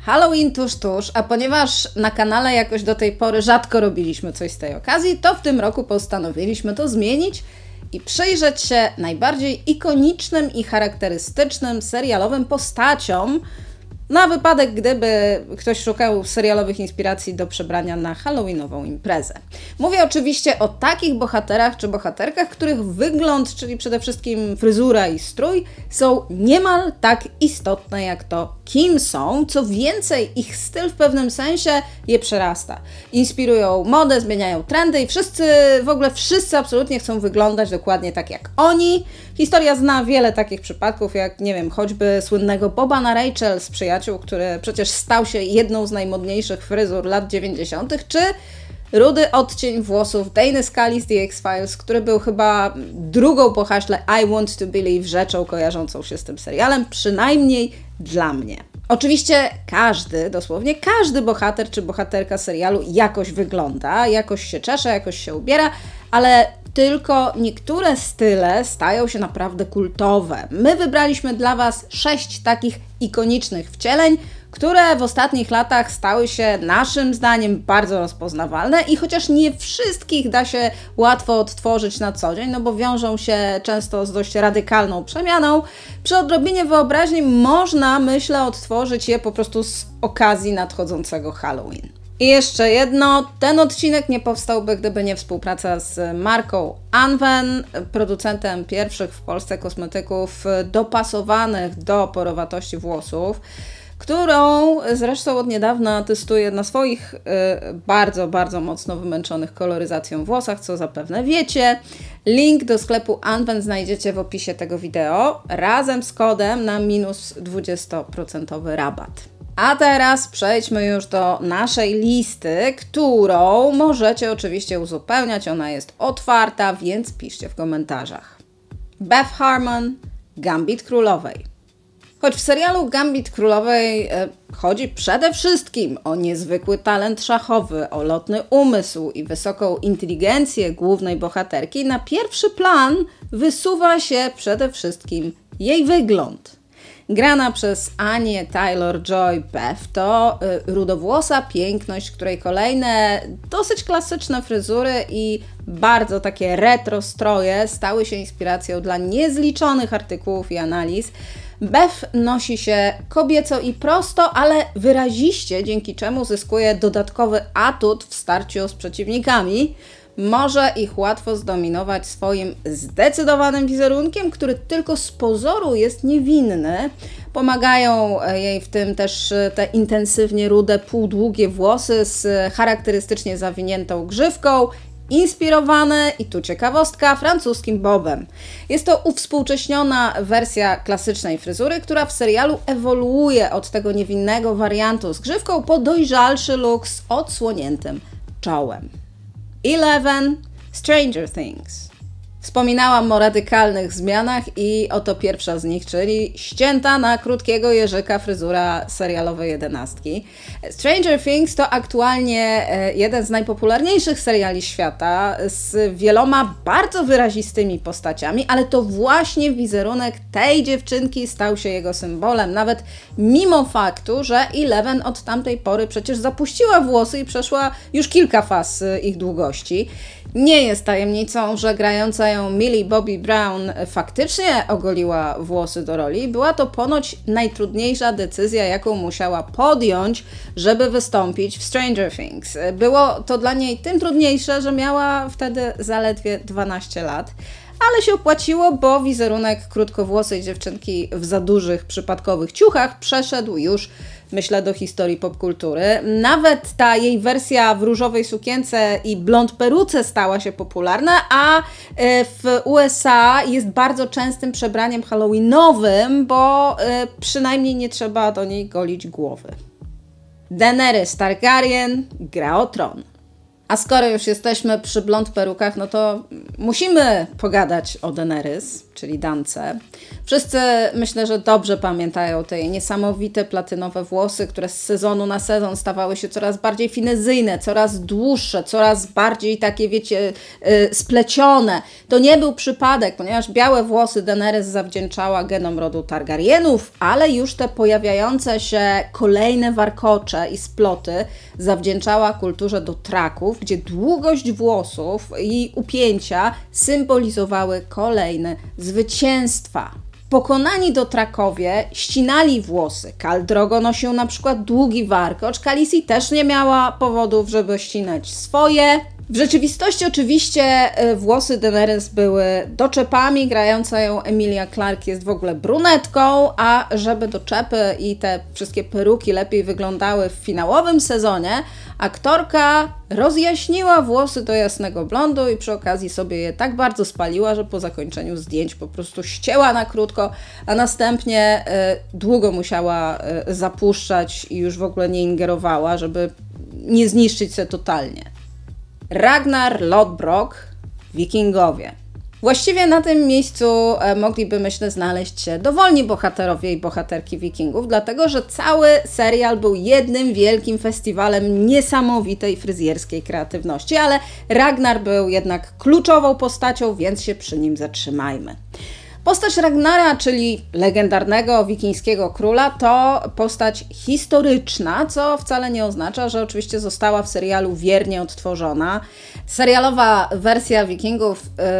Halloween tuż, a ponieważ na kanale jakoś do tej pory rzadko robiliśmy coś z tej okazji, to w tym roku postanowiliśmy to zmienić i przyjrzeć się najbardziej ikonicznym i charakterystycznym serialowym postaciom, na wypadek, gdyby ktoś szukał serialowych inspiracji do przebrania na halloweenową imprezę. Mówię oczywiście o takich bohaterach czy bohaterkach, których wygląd, czyli przede wszystkim fryzura i strój, są niemal tak istotne jak to, kim są. Co więcej, ich styl w pewnym sensie je przerasta. Inspirują modę, zmieniają trendy i wszyscy absolutnie chcą wyglądać dokładnie tak jak oni. Historia zna wiele takich przypadków, jak nie wiem, choćby słynnego Boba na Rachel z Przyjaciół, który przecież stał się jedną z najmodniejszych fryzur lat 90., czy rudy odcień włosów Dany Scully z The X-Files, który był chyba drugą po haśle I Want to Believe rzeczą kojarzącą się z tym serialem, przynajmniej dla mnie. Oczywiście dosłownie każdy bohater czy bohaterka serialu jakoś wygląda, jakoś się czesze, jakoś się ubiera, ale tylko niektóre style stają się naprawdę kultowe. My wybraliśmy dla Was 6 takich ikonicznych wcieleń, które w ostatnich latach stały się naszym zdaniem bardzo rozpoznawalne i chociaż nie wszystkich da się łatwo odtworzyć na co dzień, no bo wiążą się często z dość radykalną przemianą, przy odrobinie wyobraźni można, myślę, odtworzyć je po prostu z okazji nadchodzącego Halloween. I jeszcze jedno, ten odcinek nie powstałby, gdyby nie współpraca z marką Anwen, producentem pierwszych w Polsce kosmetyków dopasowanych do porowatości włosów, którą zresztą od niedawna testuję na swoich bardzo mocno wymęczonych koloryzacją włosach, co zapewne wiecie. Link do sklepu Anwen znajdziecie w opisie tego wideo, razem z kodem na minus 20% rabat. A teraz przejdźmy już do naszej listy, którą możecie oczywiście uzupełniać. Ona jest otwarta, więc piszcie w komentarzach. Beth Harmon, Gambit Królowej. Choć w serialu Gambit Królowej chodzi przede wszystkim o niezwykły talent szachowy, o lotny umysł i wysoką inteligencję głównej bohaterki, na pierwszy plan wysuwa się przede wszystkim jej wygląd. Grana przez Anię Taylor-Joy Beth to rudowłosa piękność, której kolejne dosyć klasyczne fryzury i bardzo takie retro stroje stały się inspiracją dla niezliczonych artykułów i analiz. Beth nosi się kobieco i prosto, ale wyraziście, dzięki czemu zyskuje dodatkowy atut w starciu z przeciwnikami. Może ich łatwo zdominować swoim zdecydowanym wizerunkiem, który tylko z pozoru jest niewinny. Pomagają jej w tym też te intensywnie rude, półdługie włosy z charakterystycznie zawiniętą grzywką, inspirowane, i tu ciekawostka, francuskim bobem. Jest to uwspółcześniona wersja klasycznej fryzury, która w serialu ewoluuje od tego niewinnego wariantu z grzywką po dojrzalszy look z odsłoniętym czołem. 11. Stranger Things. Wspominałam o radykalnych zmianach i oto pierwsza z nich, czyli ścięta na krótkiego jeżyka fryzura serialowej 11. Stranger Things to aktualnie jeden z najpopularniejszych seriali świata z wieloma bardzo wyrazistymi postaciami, ale to właśnie wizerunek tej dziewczynki stał się jego symbolem, nawet mimo faktu, że 11 od tamtej pory przecież zapuściła włosy i przeszła już kilka faz ich długości. Nie jest tajemnicą, że grająca ją Millie Bobby Brown faktycznie ogoliła włosy do roli. Była to ponoć najtrudniejsza decyzja, jaką musiała podjąć, żeby wystąpić w Stranger Things. Było to dla niej tym trudniejsze, że miała wtedy zaledwie 12 lat. Ale się opłaciło, bo wizerunek krótkowłosej dziewczynki w za dużych przypadkowych ciuchach przeszedł już, myślę, do historii popkultury. Nawet ta jej wersja w różowej sukience i blond peruce stała się popularna, a w USA jest bardzo częstym przebraniem halloweenowym, bo przynajmniej nie trzeba do niej golić głowy. Daenerys Targaryen gra o tron. A skoro już jesteśmy przy blond perukach, no to musimy pogadać o Daenerys. czyli Dance. Wszyscy, myślę, że dobrze pamiętają te niesamowite platynowe włosy, które z sezonu na sezon stawały się coraz bardziej finezyjne, coraz dłuższe, coraz bardziej takie, wiecie, splecione. To nie był przypadek, ponieważ białe włosy Daenerys zawdzięczała genom rodu Targaryenów, ale już te pojawiające się kolejne warkocze i sploty zawdzięczała kulturze Dothraków, gdzie długość włosów i upięcia symbolizowały kolejne zwycięstwa. Pokonani Dothrakowie ścinali włosy. Khal Drogo nosił na przykład długi warkocz. Khaleesi też nie miała powodów, żeby ścinać swoje. W rzeczywistości oczywiście włosy Daenerys były doczepami, grająca ją Emilia Clarke jest w ogóle brunetką, a żeby doczepy i te wszystkie peruki lepiej wyglądały w finałowym sezonie, aktorka rozjaśniła włosy do jasnego blondu i przy okazji sobie je tak bardzo spaliła, że po zakończeniu zdjęć po prostu ścięła na krótko, a następnie długo musiała zapuszczać i już w ogóle nie ingerowała, żeby nie zniszczyć się totalnie. Ragnar Lodbrok, Wikingowie. Właściwie na tym miejscu mogliby, myślę, znaleźć się dowolni bohaterowie i bohaterki Wikingów, dlatego że cały serial był jednym wielkim festiwalem niesamowitej fryzjerskiej kreatywności, ale Ragnar był jednak kluczową postacią, więc się przy nim zatrzymajmy. Postać Ragnara, czyli legendarnego wikińskiego króla, to postać historyczna, co wcale nie oznacza, że oczywiście została w serialu wiernie odtworzona. Serialowa wersja Wikingów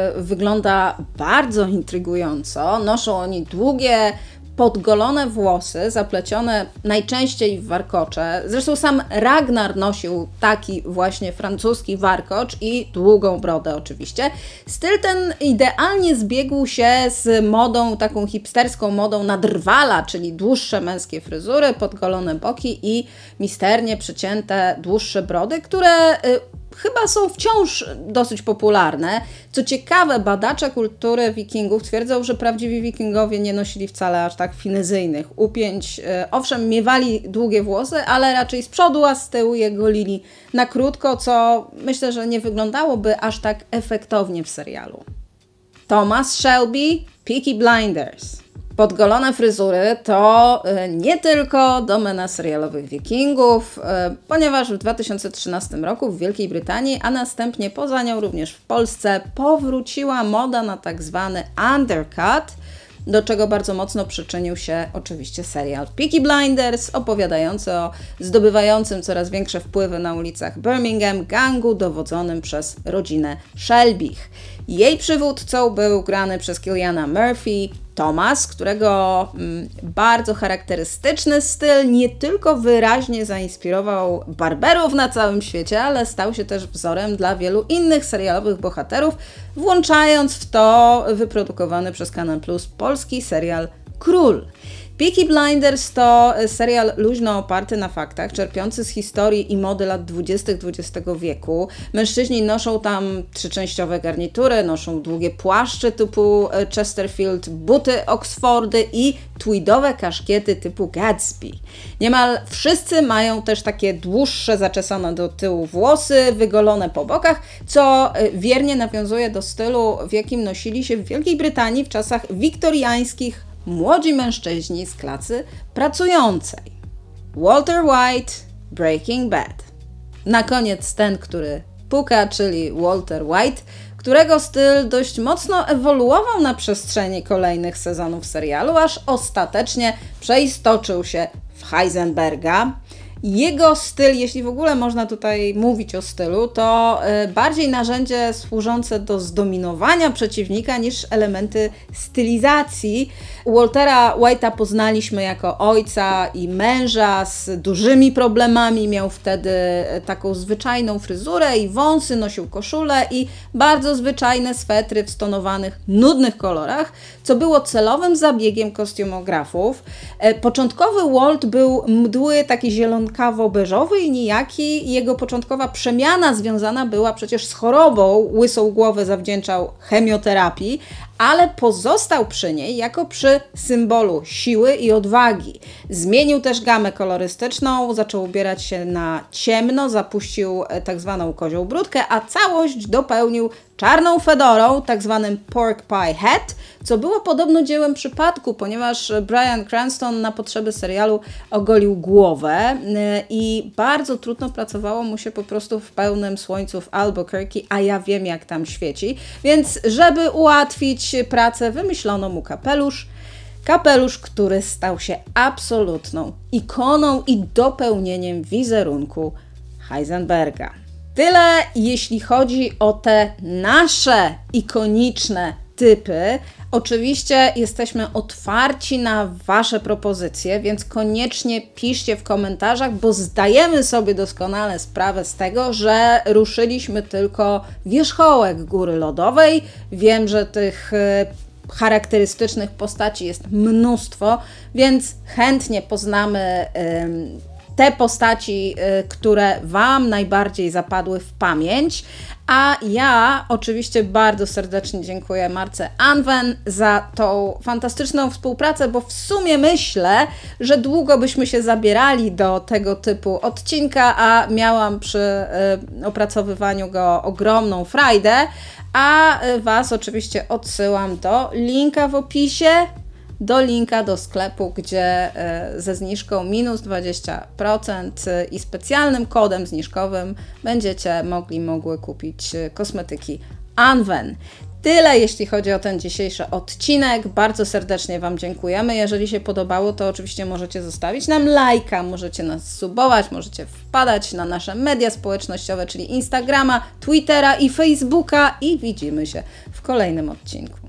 wygląda bardzo intrygująco. Noszą oni długie, podgolone włosy, zaplecione najczęściej w warkocze. Zresztą sam Ragnar nosił taki właśnie francuski warkocz i długą brodę oczywiście. Styl ten idealnie zbiegł się z modą, taką hipsterską modą na drwala, czyli dłuższe męskie fryzury, podgolone boki i misternie przycięte dłuższe brody, które chyba są wciąż dosyć popularne. Co ciekawe, badacze kultury Wikingów twierdzą, że prawdziwi Wikingowie nie nosili wcale aż tak finezyjnych upięć. Owszem, miewali długie włosy, ale raczej z przodu, a z tyłu je golili na krótko, co myślę, że nie wyglądałoby aż tak efektownie w serialu. Thomas Shelby, Peaky Blinders. Podgolone fryzury to nie tylko domena serialowych Wikingów, ponieważ w 2013 roku w Wielkiej Brytanii, a następnie poza nią również w Polsce, powróciła moda na tak zwany undercut, do czego bardzo mocno przyczynił się oczywiście serial Peaky Blinders, opowiadający o zdobywającym coraz większe wpływy na ulicach Birmingham gangu dowodzonym przez rodzinę Shelbych. Jej przywódcą był grany przez Cilliana Murphy Thomas, którego bardzo charakterystyczny styl nie tylko wyraźnie zainspirował barberów na całym świecie, ale stał się też wzorem dla wielu innych serialowych bohaterów, włączając w to wyprodukowany przez Kanal Plus polski serial Król. Peaky Blinders to serial luźno oparty na faktach, czerpiący z historii i mody lat 20. XX wieku. Mężczyźni noszą tam trzyczęściowe garnitury, noszą długie płaszcze typu Chesterfield, buty Oxfordy i tweedowe kaszkiety typu Gatsby. Niemal wszyscy mają też takie dłuższe, zaczesane do tyłu włosy, wygolone po bokach, co wiernie nawiązuje do stylu, w jakim nosili się w Wielkiej Brytanii w czasach wiktoriańskich młodzi mężczyźni z klasy pracującej. Walter White, Breaking Bad. Na koniec ten, który puka, czyli Walter White, którego styl dość mocno ewoluował na przestrzeni kolejnych sezonów serialu, aż ostatecznie przeistoczył się w Heisenberga. Jego styl, jeśli w ogóle można tutaj mówić o stylu, to bardziej narzędzie służące do zdominowania przeciwnika niż elementy stylizacji. Waltera White'a poznaliśmy jako ojca i męża z dużymi problemami. Miał wtedy taką zwyczajną fryzurę i wąsy, nosił koszulę i bardzo zwyczajne swetry w stonowanych, nudnych kolorach, co było celowym zabiegiem kostiumografów. Początkowy Walt był mdły, taki zielonkawo-beżowy i nijaki. Jego początkowa przemiana związana była przecież z chorobą. Łysą głowę zawdzięczał chemioterapii, ale pozostał przy niej jako przy symbolu siły i odwagi. Zmienił też gamę kolorystyczną, zaczął ubierać się na ciemno, zapuścił tak zwaną kozią bródkę, a całość dopełnił czarną fedorą, tak zwanym pork pie hat, co było podobno dziełem przypadku, ponieważ Bryan Cranston na potrzeby serialu ogolił głowę i bardzo trudno pracowało mu się po prostu w pełnym słońcu w Albuquerque, a ja wiem jak tam świeci, więc żeby ułatwić pracę, wymyślono mu kapelusz. Kapelusz, który stał się absolutną ikoną i dopełnieniem wizerunku Heisenberga. Tyle jeśli chodzi o te nasze ikoniczne typy. Oczywiście jesteśmy otwarci na Wasze propozycje, więc koniecznie piszcie w komentarzach, bo zdajemy sobie doskonale sprawę z tego, że ruszyliśmy tylko wierzchołek góry lodowej. Wiem, że tych charakterystycznych postaci jest mnóstwo, więc chętnie poznamy te postaci, które Wam najbardziej zapadły w pamięć. A ja oczywiście bardzo serdecznie dziękuję Marce Anwen za tą fantastyczną współpracę, bo w sumie myślę, że długo byśmy się zabierali do tego typu odcinka, a miałam przy opracowywaniu go ogromną frajdę, a Was oczywiście odsyłam do linka w opisie, do linka do sklepu, gdzie ze zniżką minus 20% i specjalnym kodem zniżkowym będziecie mogły kupić kosmetyki Anwen. Tyle jeśli chodzi o ten dzisiejszy odcinek. Bardzo serdecznie Wam dziękujemy. Jeżeli się podobało, to oczywiście możecie zostawić nam lajka, możecie nas subować, możecie wpadać na nasze media społecznościowe, czyli Instagrama, Twittera i Facebooka i widzimy się w kolejnym odcinku.